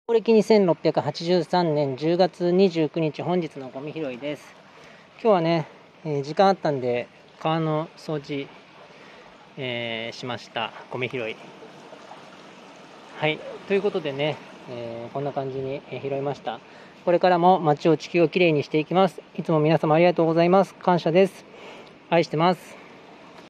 公暦2683年10月29日、本日のゴミ拾いです。今日はね、時間あったんで川の掃除、しました。ゴミ拾い。はい、ということでね、こんな感じに拾いました。これからも街を地球をきれいにしていきます。いつも皆様ありがとうございます。感謝です。愛してます。